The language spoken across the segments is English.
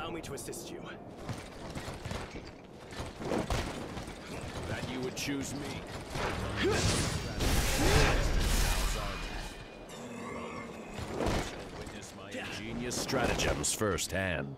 Allow me to assist you. That you would choose me. Witness my ingenious stratagems firsthand.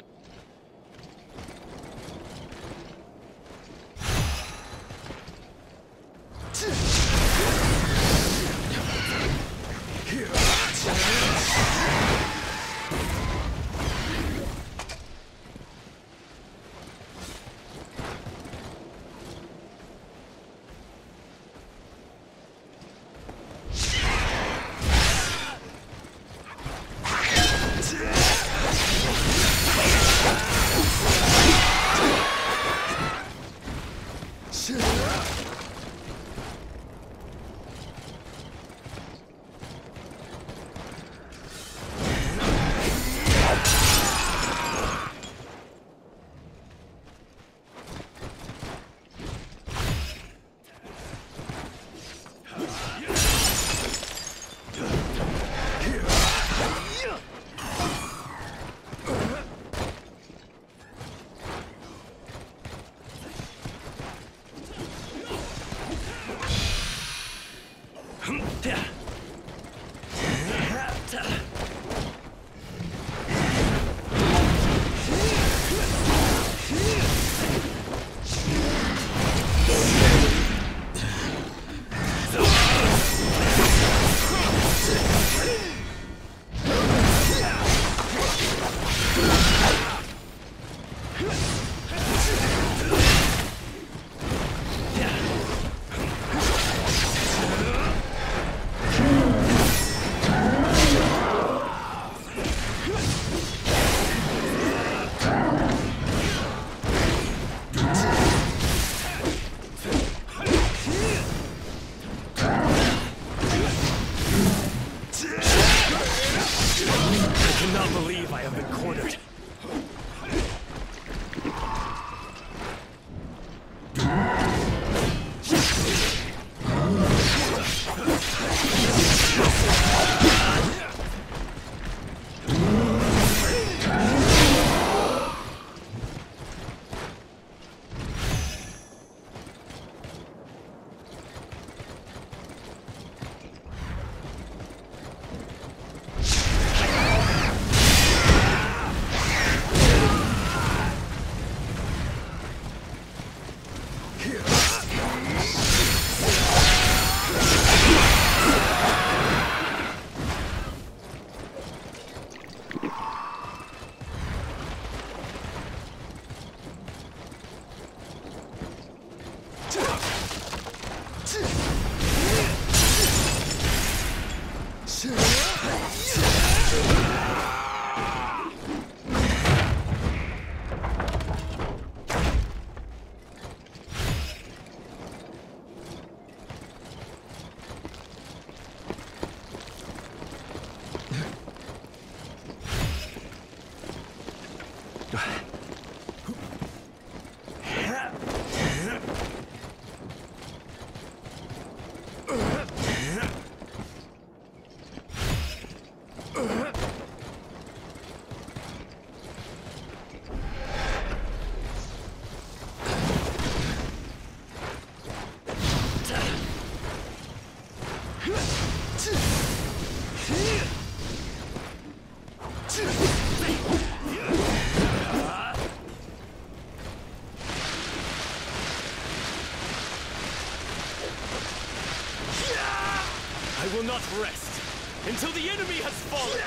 I will not rest until the enemy has fallen!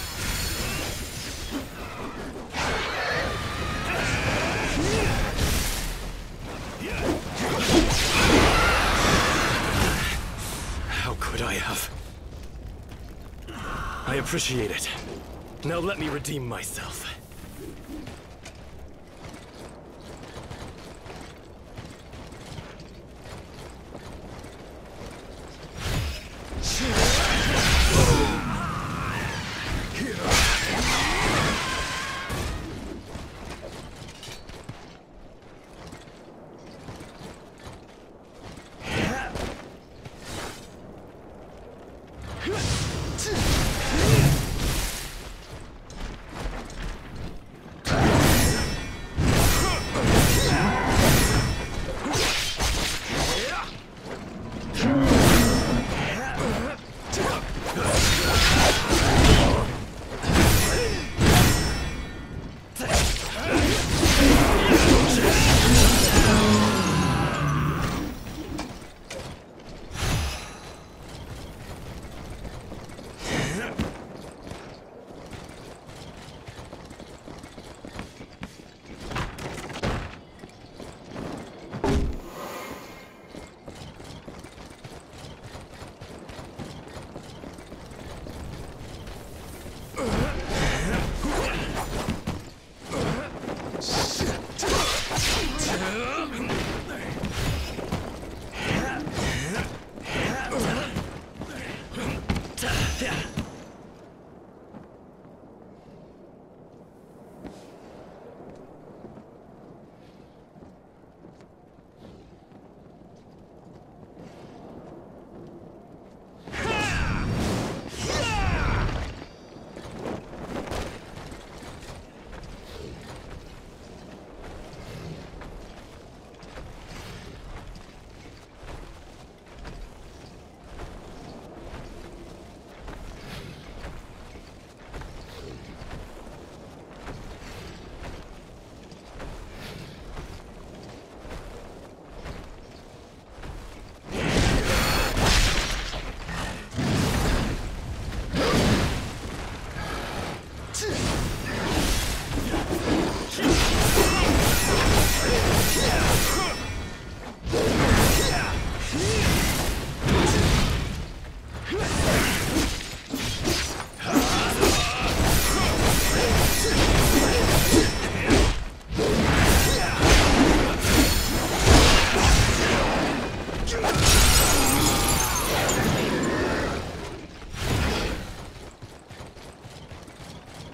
How could I have? I appreciate it. Now let me redeem myself.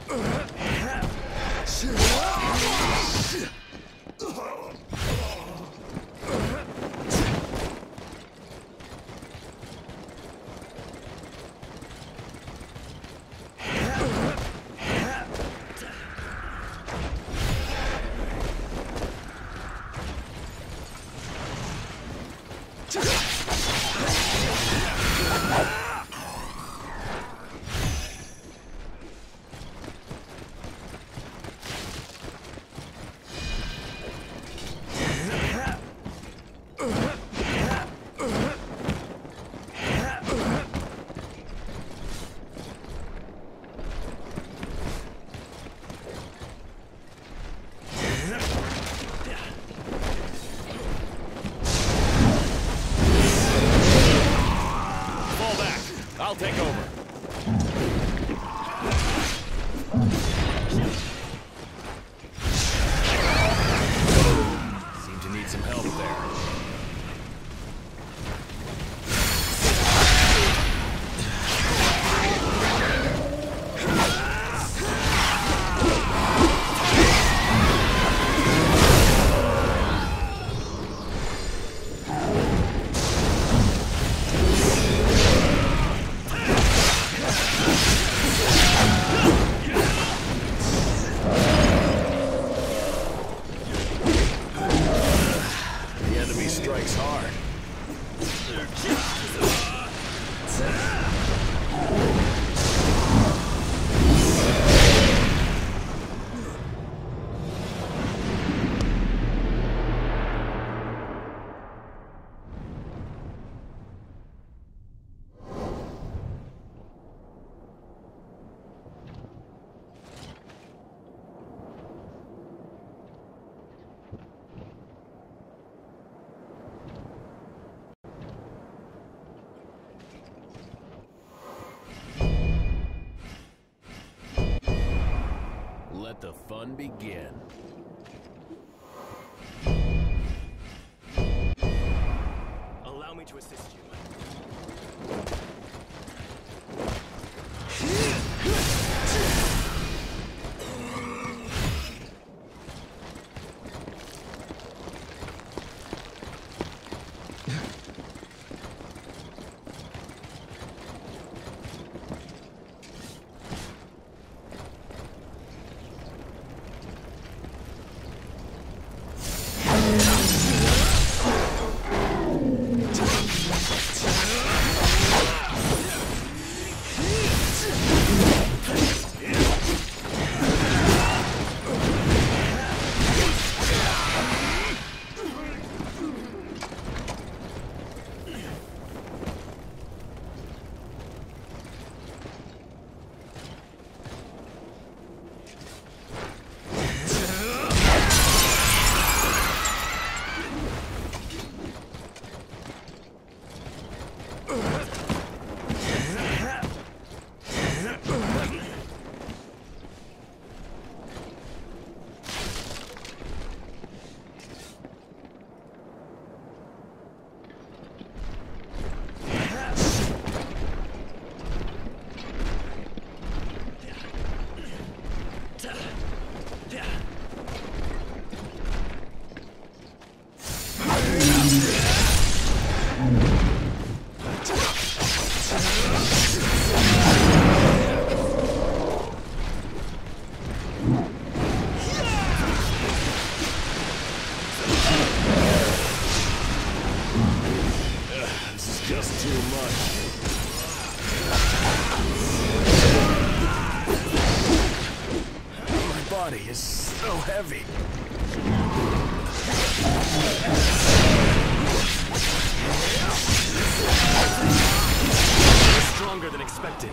I'll take over. Seem to need some help there. Strikes hard. Let the fun begin. Allow me to assist you. Just too much. My body is so heavy. You're stronger than expected.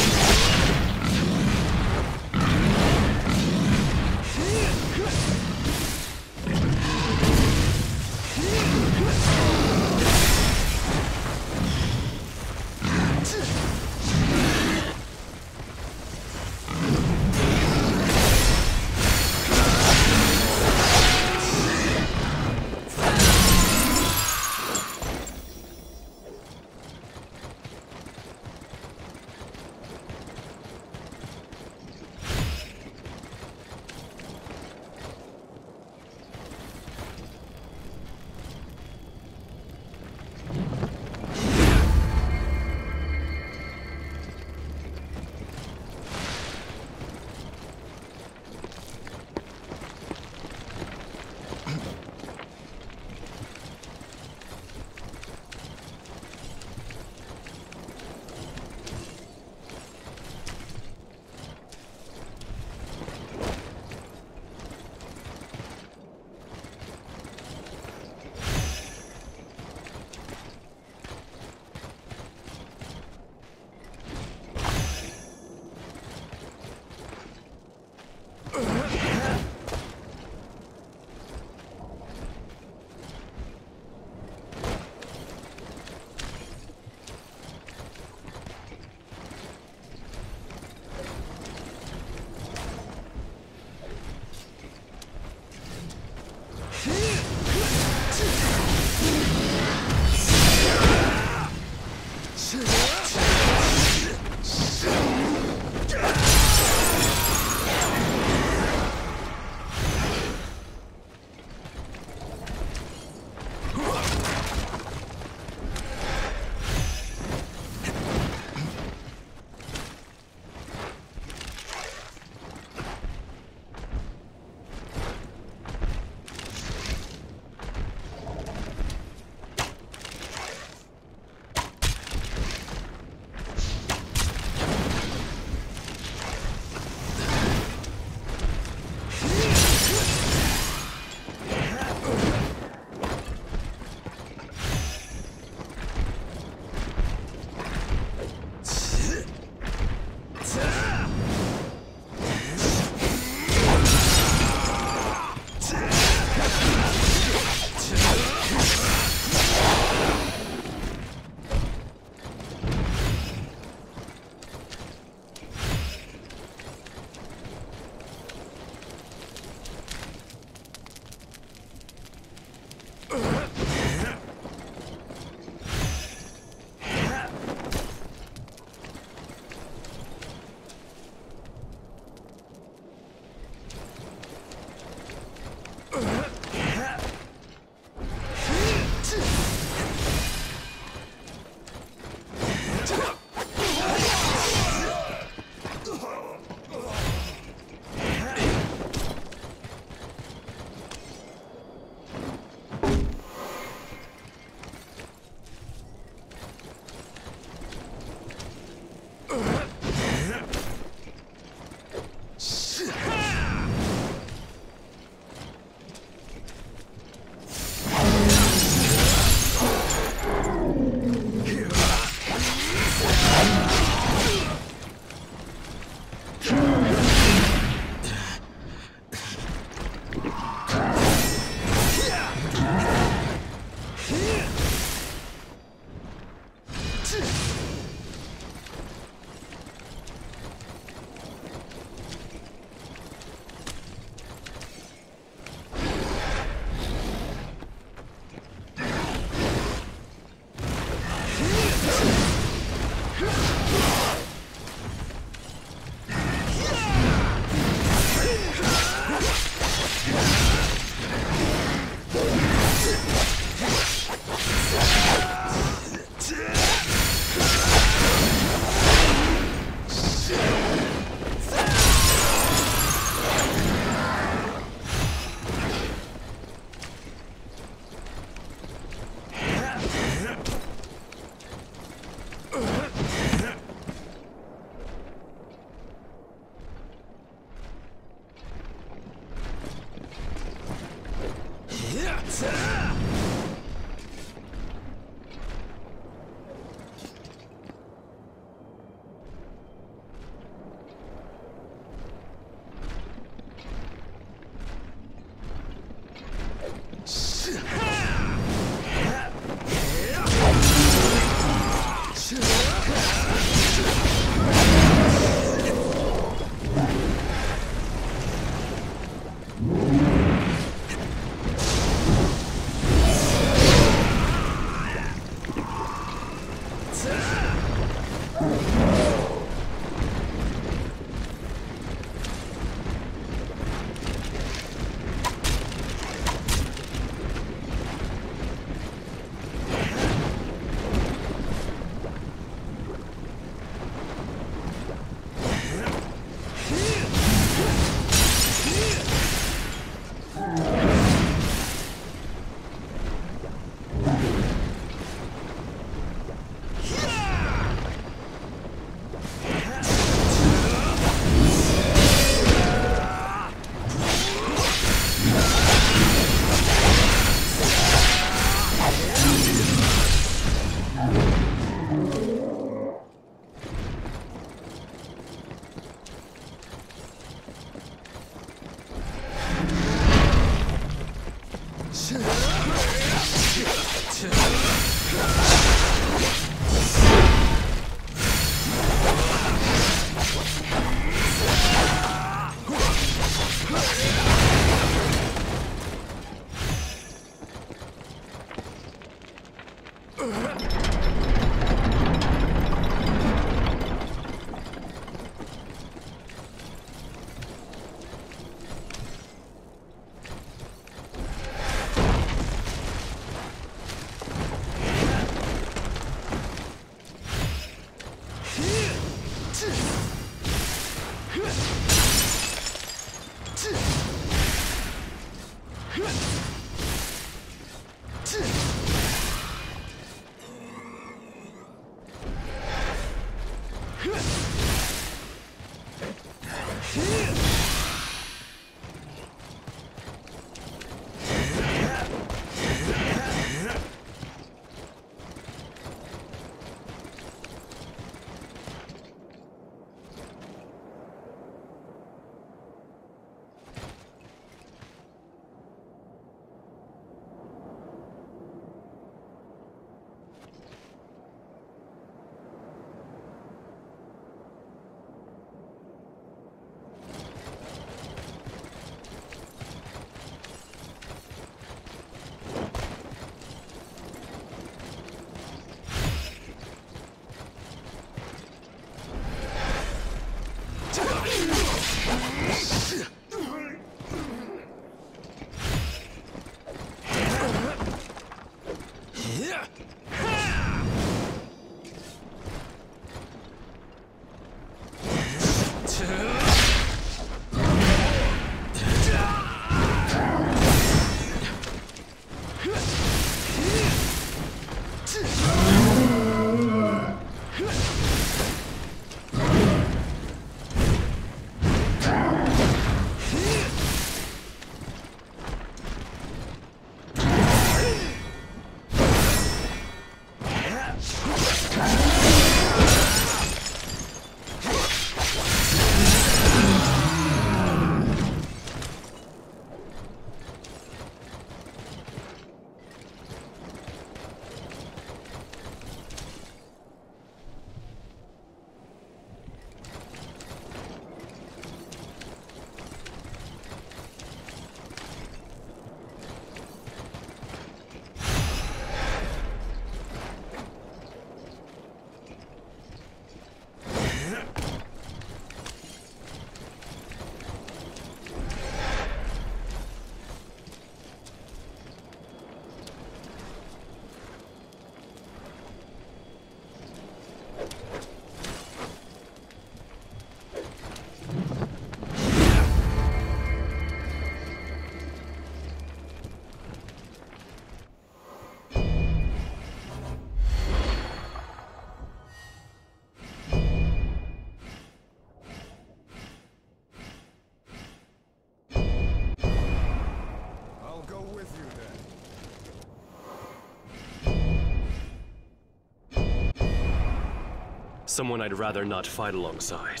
Someone I'd rather not fight alongside.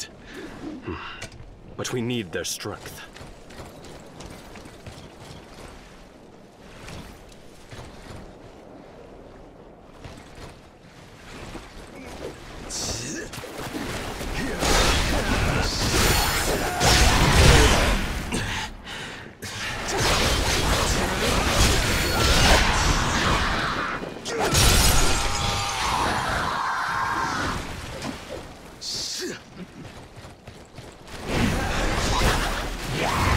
But we need their strength. Yeah!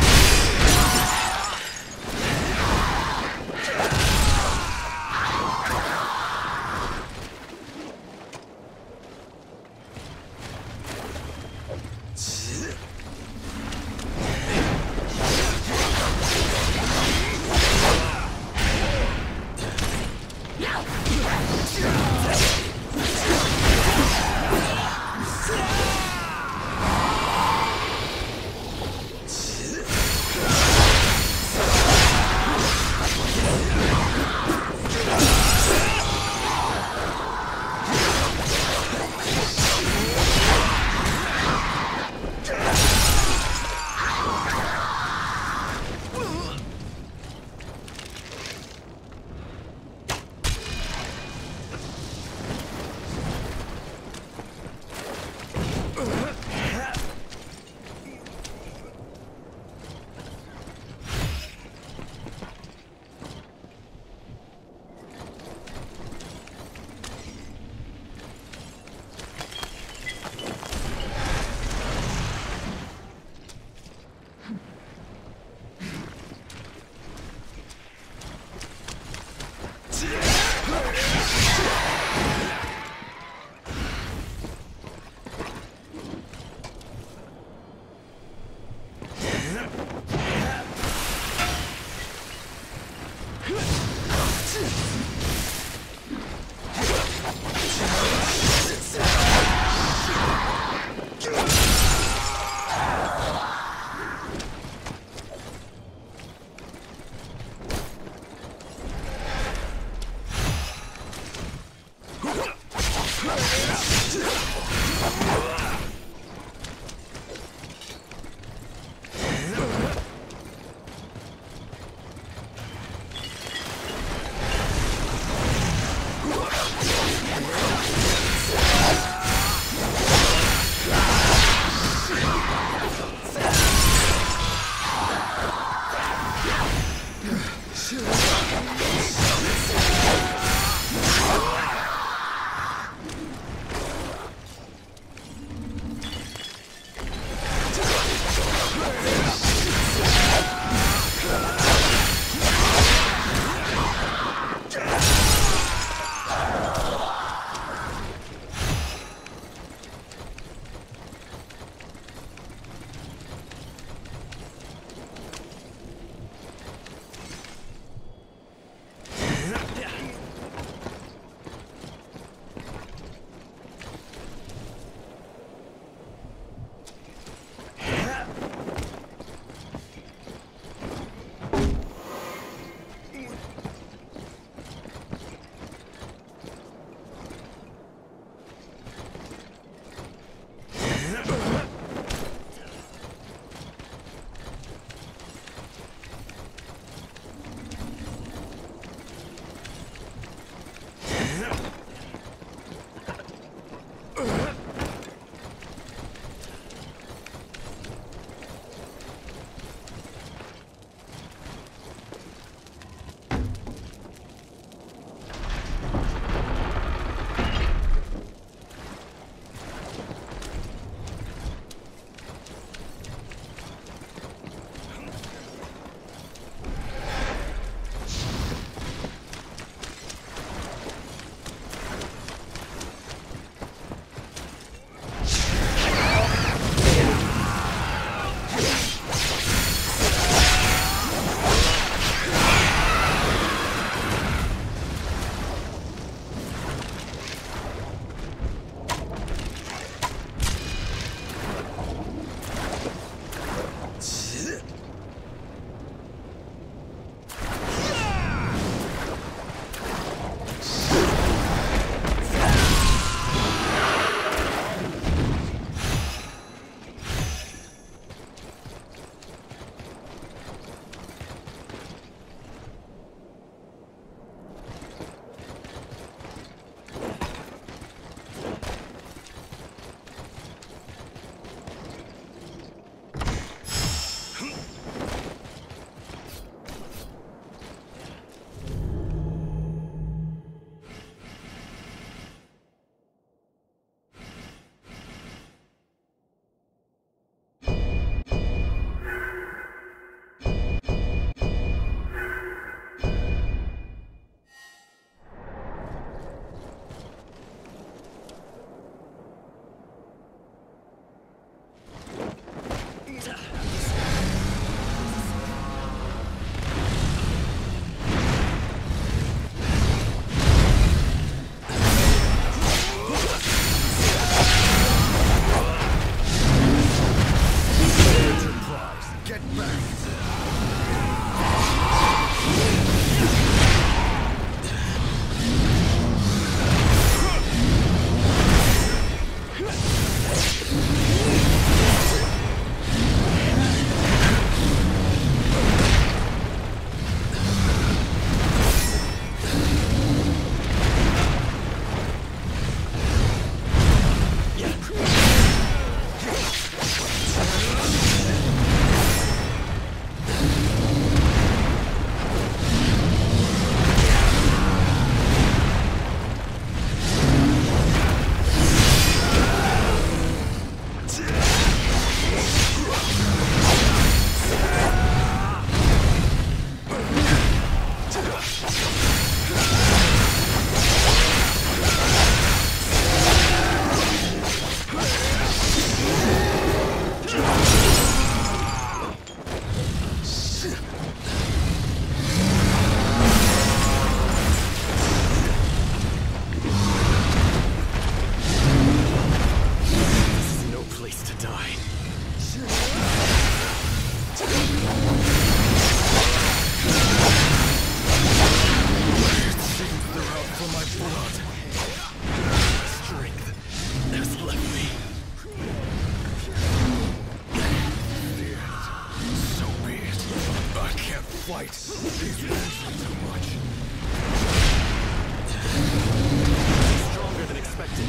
Stronger than expected.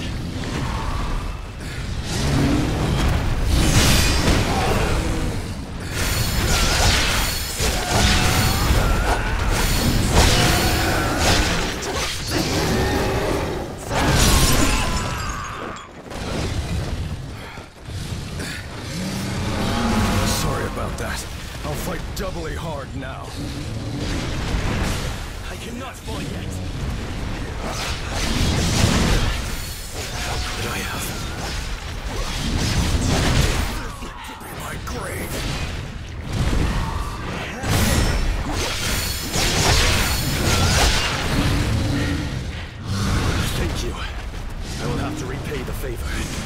Sorry about that. I'll fight doubly hard now. I cannot fall yet. How could I have? Be my grave. Thank you. I will have to repay the favor.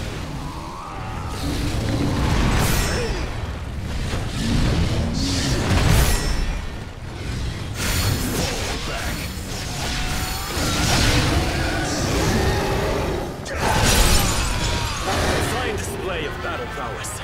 Fine display of battle prowess.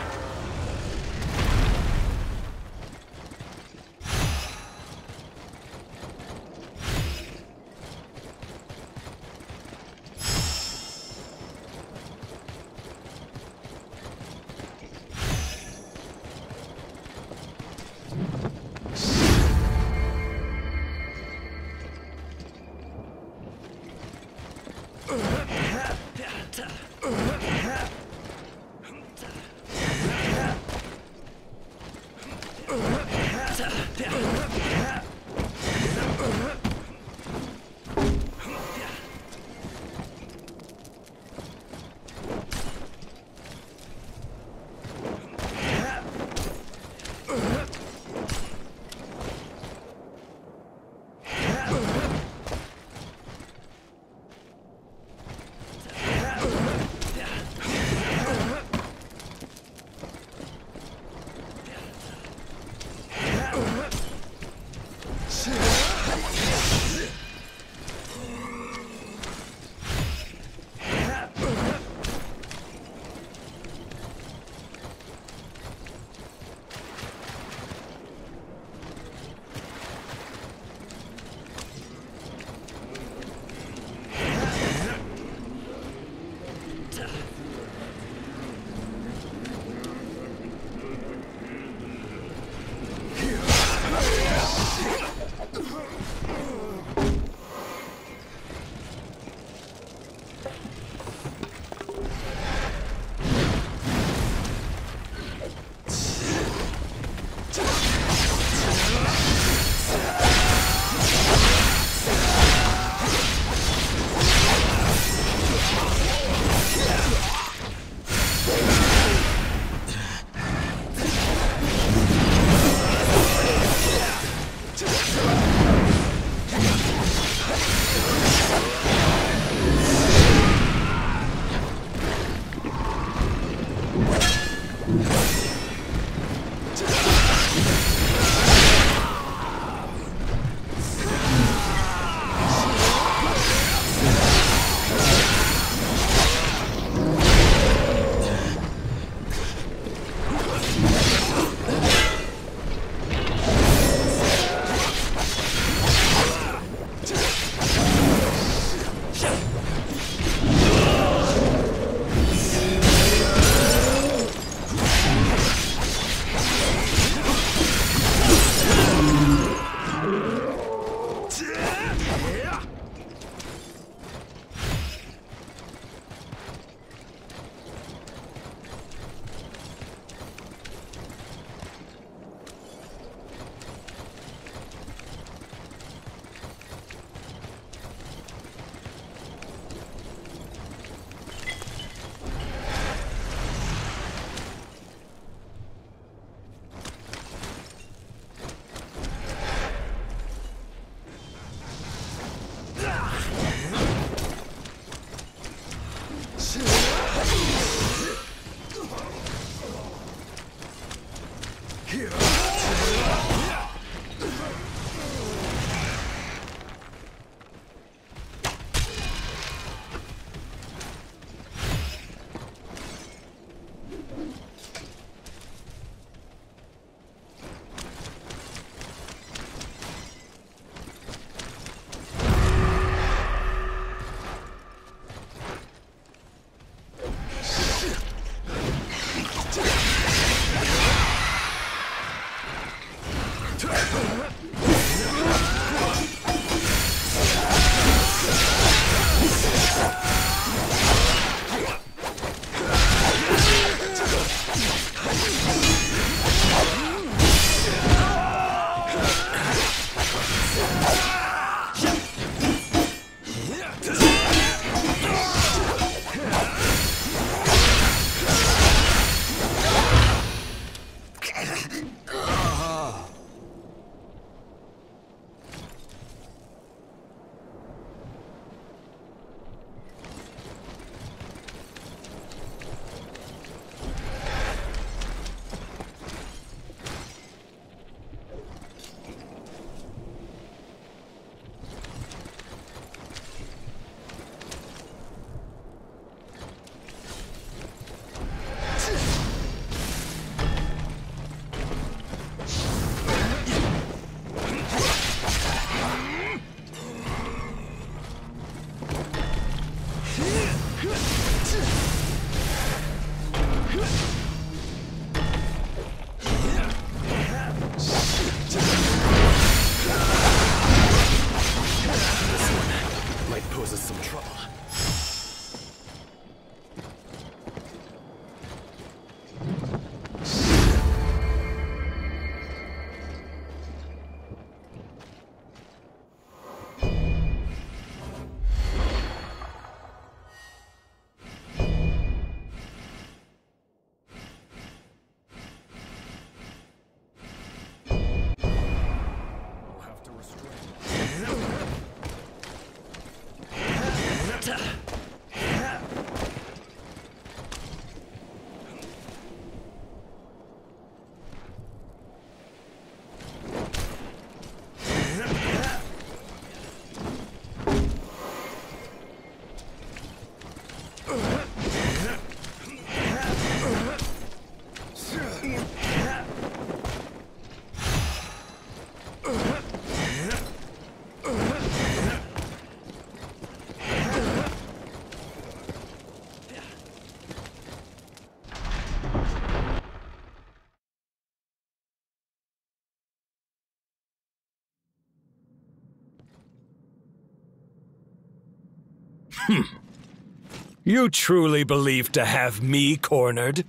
You truly believe to have me cornered?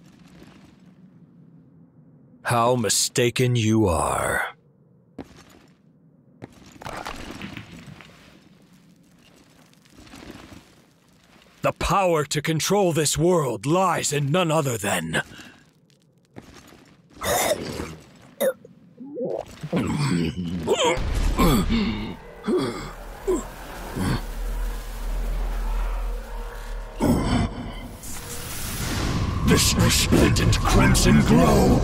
How mistaken you are. The power to control this world lies in none other than... this resplendent crimson glow.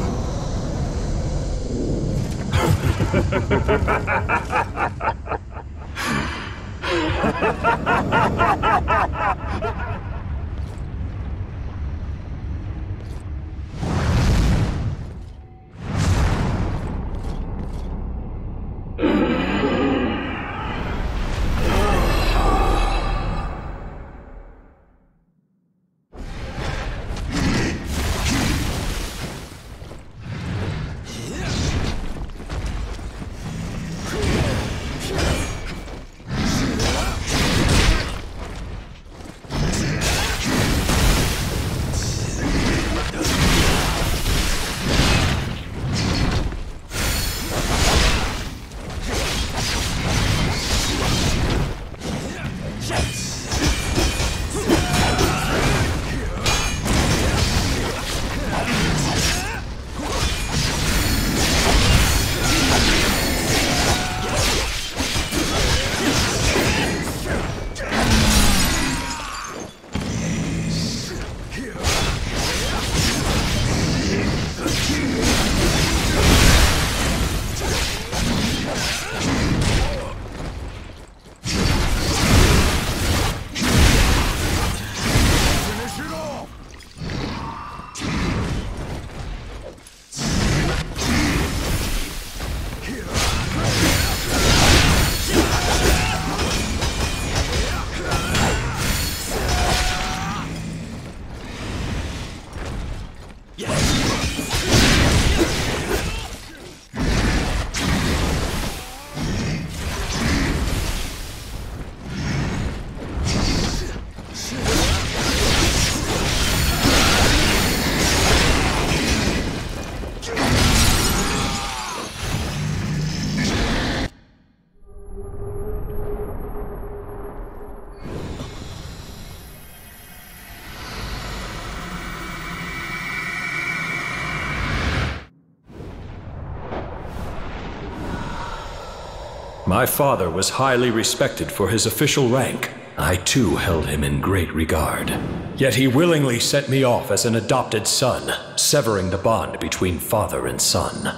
My father was highly respected for his official rank. I too held him in great regard. Yet he willingly sent me off as an adopted son, severing the bond between father and son.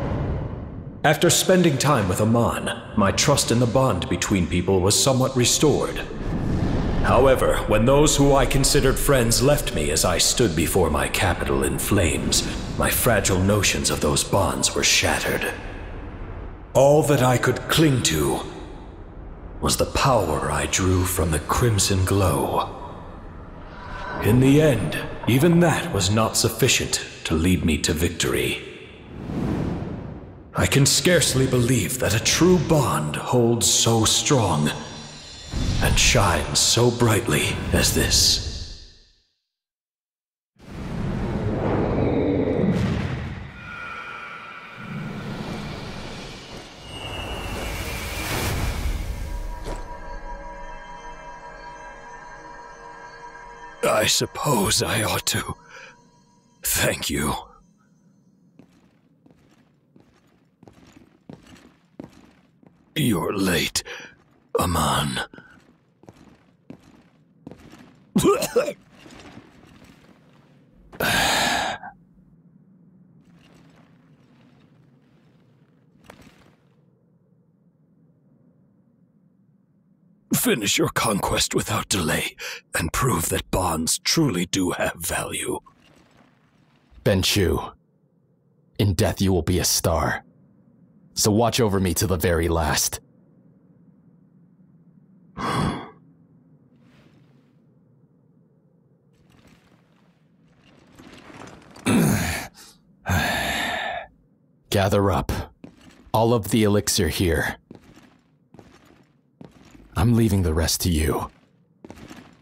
After spending time with Amon, my trust in the bond between people was somewhat restored. However, when those who I considered friends left me as I stood before my capital in flames, my fragile notions of those bonds were shattered. All that I could cling to was the power I drew from the crimson glow. In the end, even that was not sufficient to lead me to victory. I can scarcely believe that a true bond holds so strong and shines so brightly as this. I suppose I ought to thank you. You're late, Amon. Finish your conquest without delay, and prove that bonds truly do have value. Benchu, in death you will be a star. So watch over me to the very last. Gather up. All of the elixir here. I'm leaving the rest to you.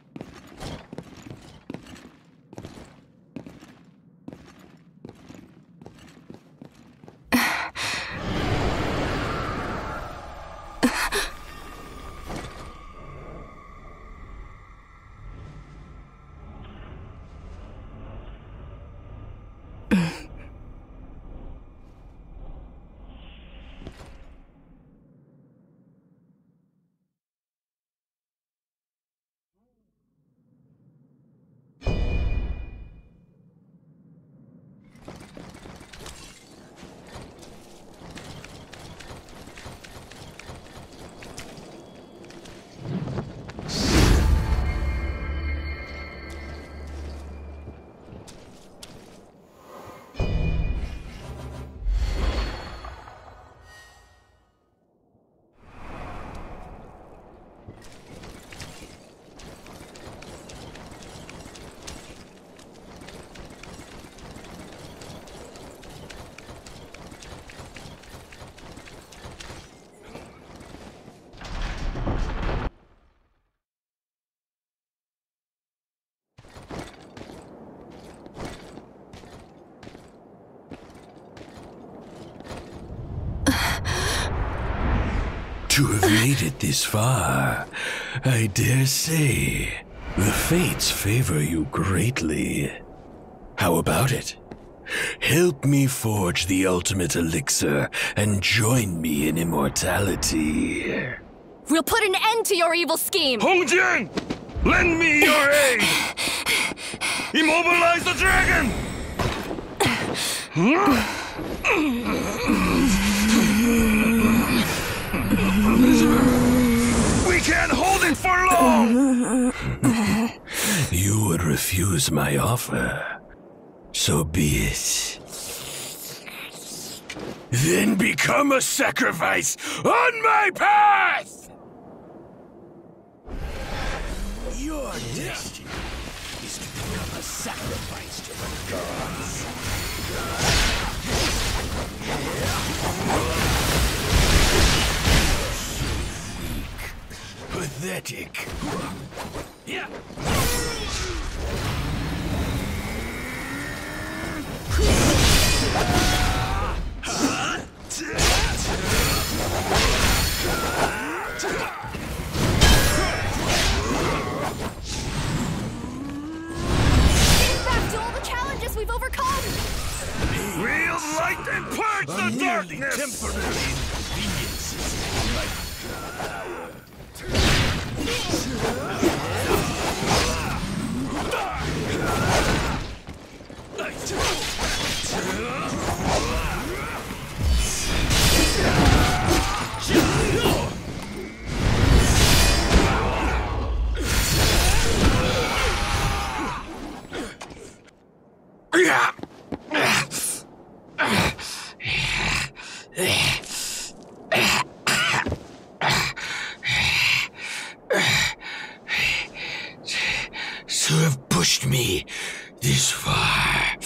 To have made it this far, I dare say, the fates favor you greatly. How about it? Help me forge the ultimate elixir and join me in immortality. We'll put an end to your evil scheme! Hongjin! Lend me your aid! Immobilize the dragon! We can't hold it for long! You would refuse my offer. So be it. Then become a sacrifice on my path! Your destiny is to become a sacrifice to the gods. So weak. Pathetic. Yeah. Back to all the challenges we've overcome! We'll light and purge the darkness! Temporary inconveniences in my power. To have pushed me this far.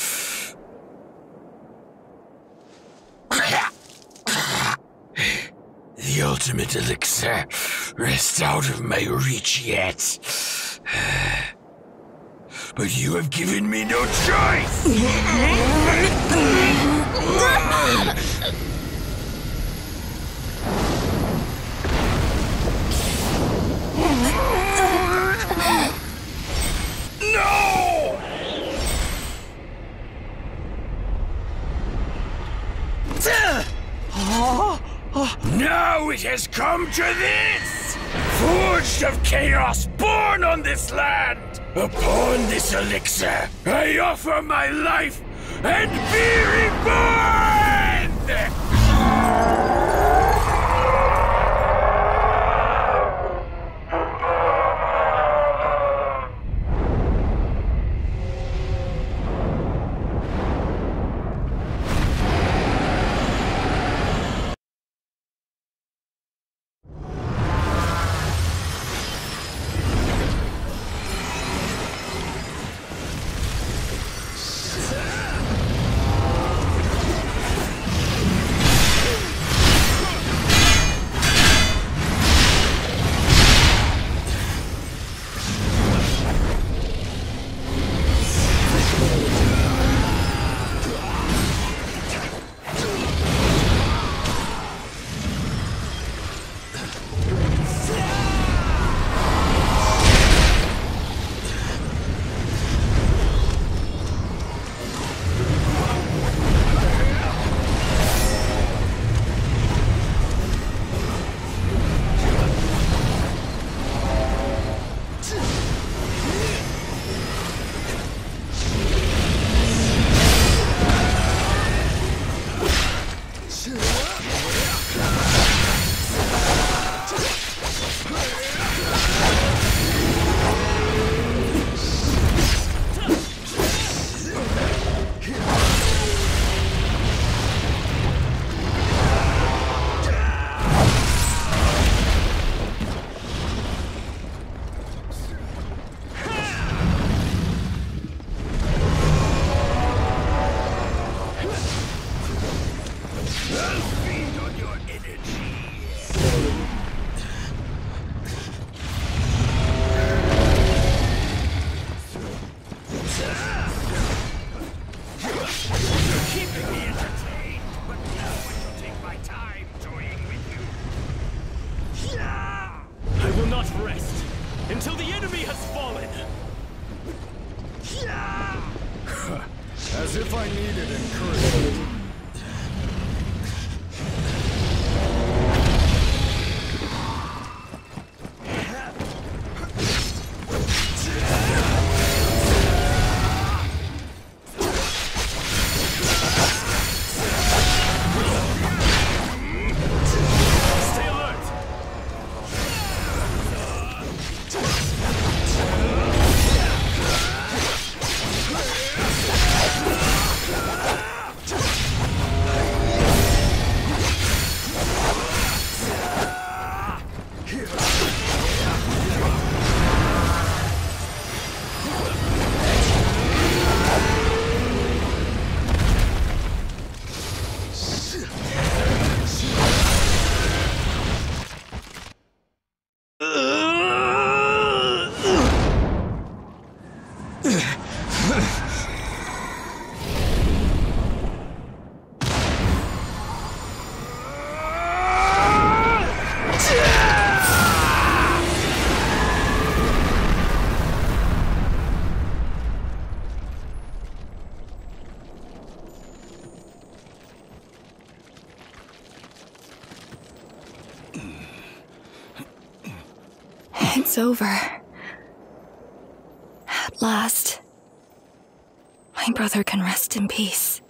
The ultimate elixir rests out of my reach yet. But you have given me no choice! No! Now it has come to this! Forged of chaos, born on this land! Upon this elixir, I offer my life and be reborn! As if I needed encouragement. It's over. At last. My brother can rest in peace.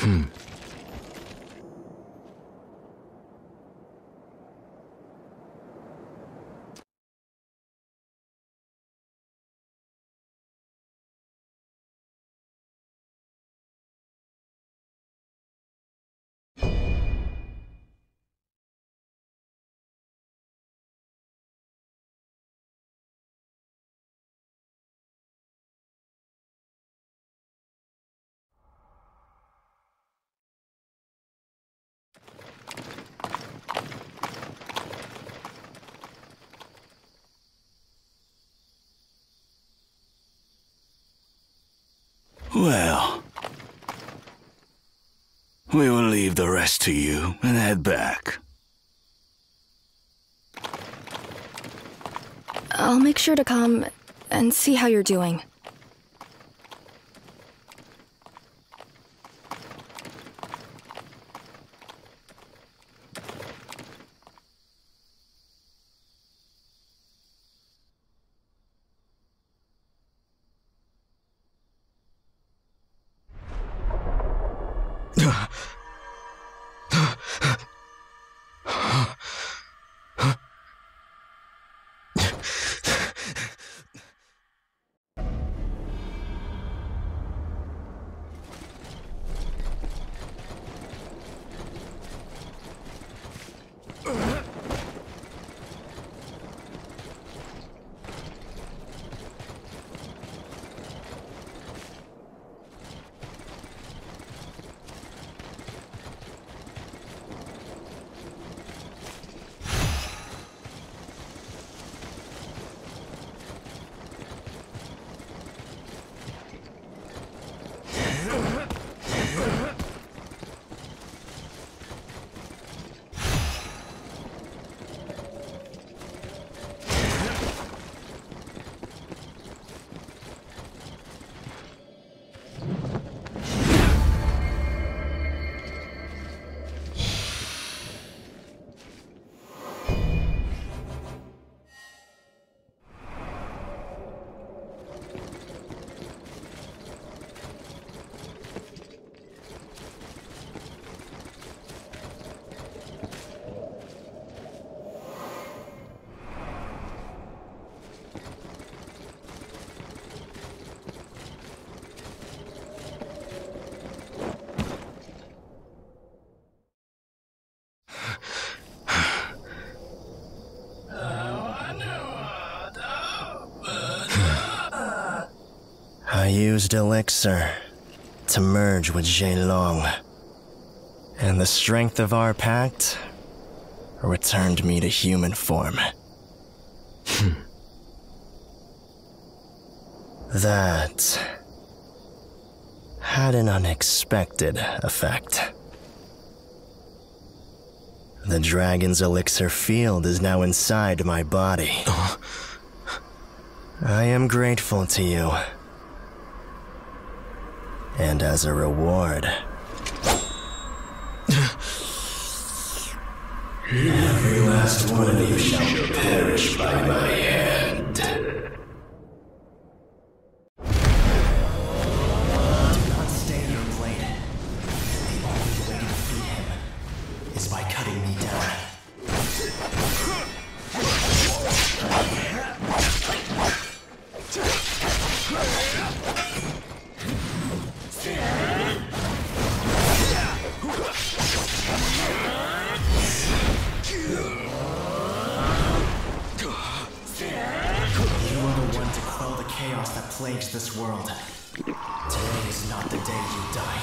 Well, we will leave the rest to you and head back. I'll make sure to come and see how you're doing. I used Elixir to merge with Zhelong, and the strength of our pact returned me to human form. That had an unexpected effect. The dragon's elixir field is now inside my body. I am grateful to you. And as a reward, every last one of you shall perish by my hand. Do not stay here, Blade. The only way to defeat him is by cutting me down. Chaos that plagues this world. Today is not the day you die.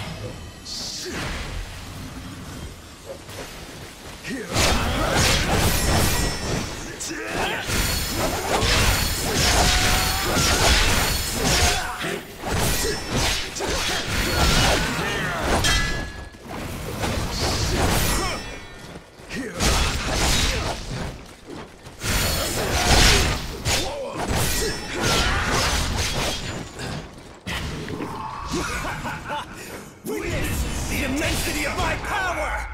Witness the immensity of my power!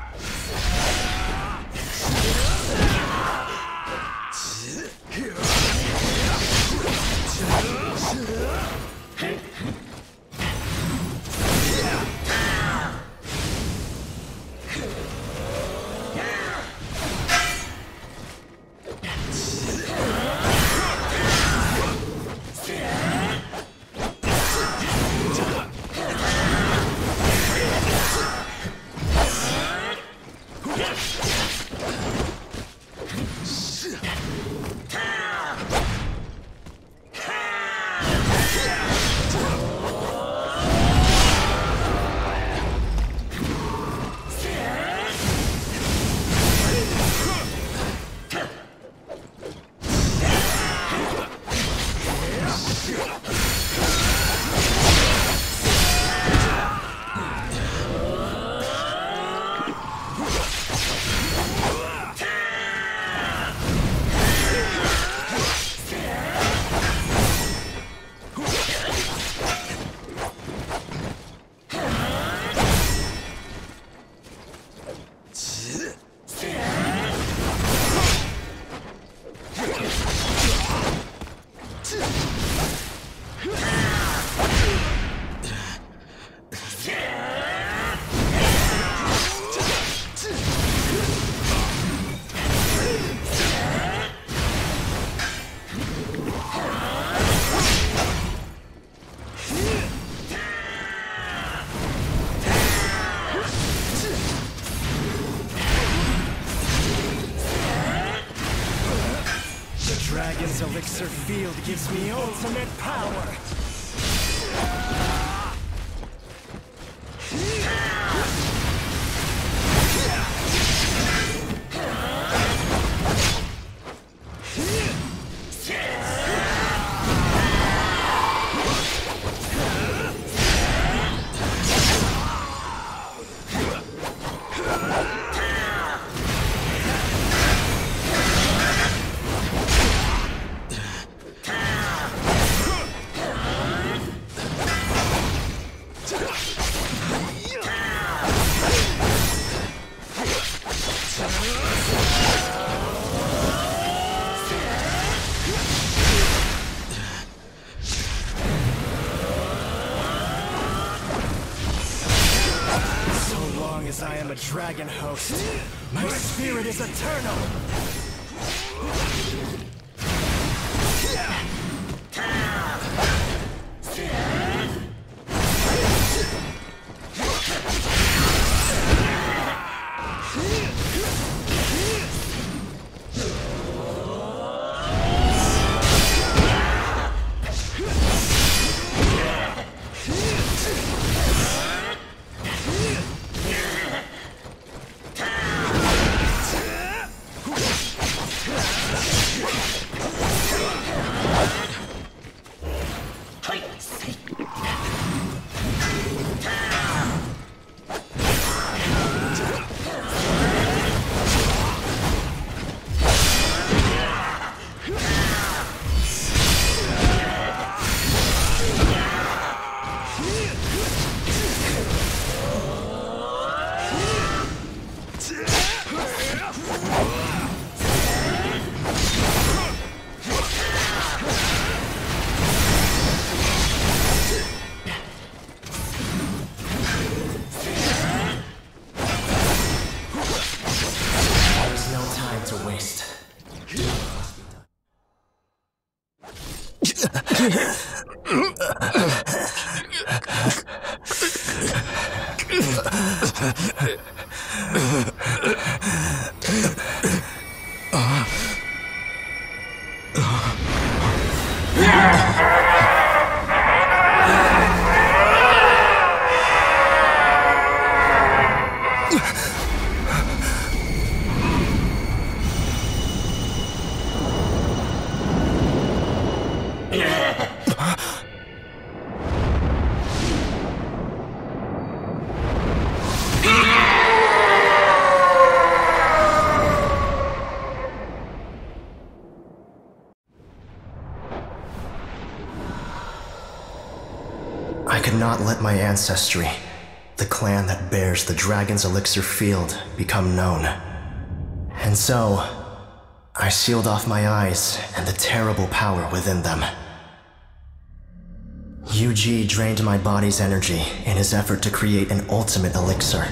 Dragon's elixir field gives me ultimate power! I am a dragon host. My spirit is eternal! I could not let my ancestry, the clan that bears the Dragon's Elixir Field, become known. And so, I sealed off my eyes and the terrible power within them. Yu-Ji drained my body's energy in his effort to create an ultimate elixir.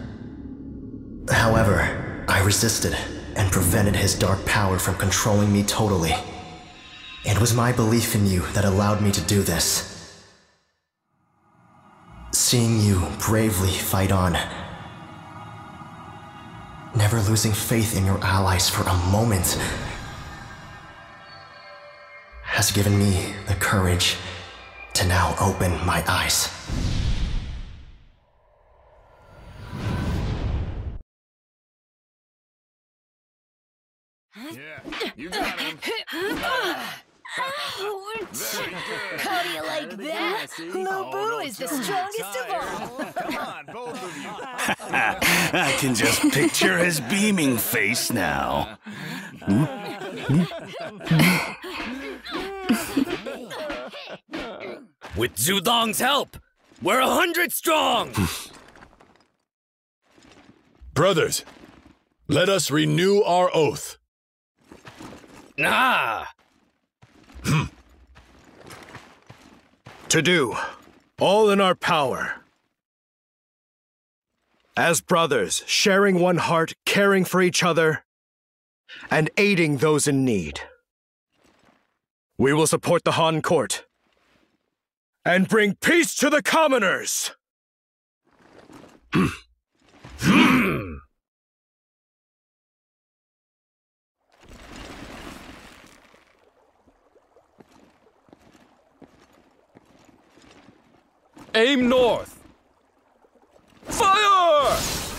However, I resisted and prevented his dark power from controlling me totally. It was my belief in you that allowed me to do this. Seeing you bravely fight on, never losing faith in your allies for a moment, has given me the courage to now open my eyes. Yeah, you got him. How do you like that? Lubu is the strongest of all. Come on, both of you. I can just picture his beaming face now. With Zudong's help, we're 100 strong! Brothers, let us renew our oath. Ah! To do all in our power. As brothers, sharing one heart, caring for each other, and aiding those in need. We will support the Han Court and bring peace to the commoners! Aim north! Fire!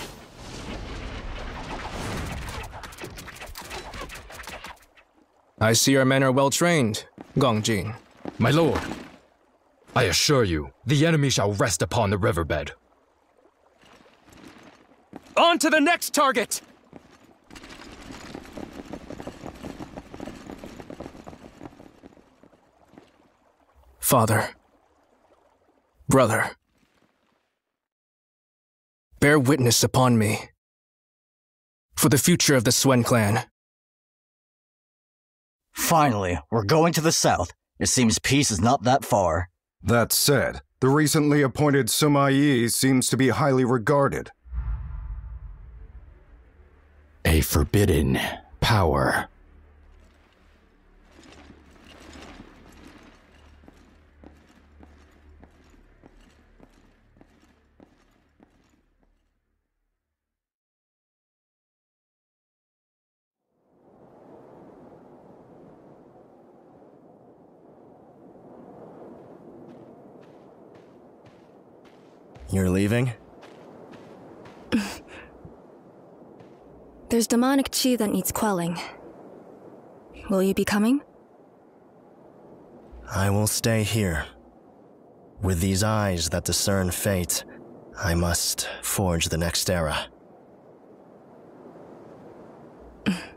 I see our men are well trained, Gongjin. My lord, I assure you, the enemy shall rest upon the riverbed. On to the next target! Father. Brother. Bear witness upon me. For the future of the Suen clan. Finally, we're going to the south. It seems peace is not that far. That said, the recently appointed Sima Yi seems to be highly regarded. A forbidden power. You're leaving? There's demonic chi that needs quelling. Will you be coming? I will stay here. With these eyes that discern fate, I must forge the next era.